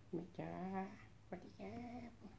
ไม่จ้าสวัสดีครับ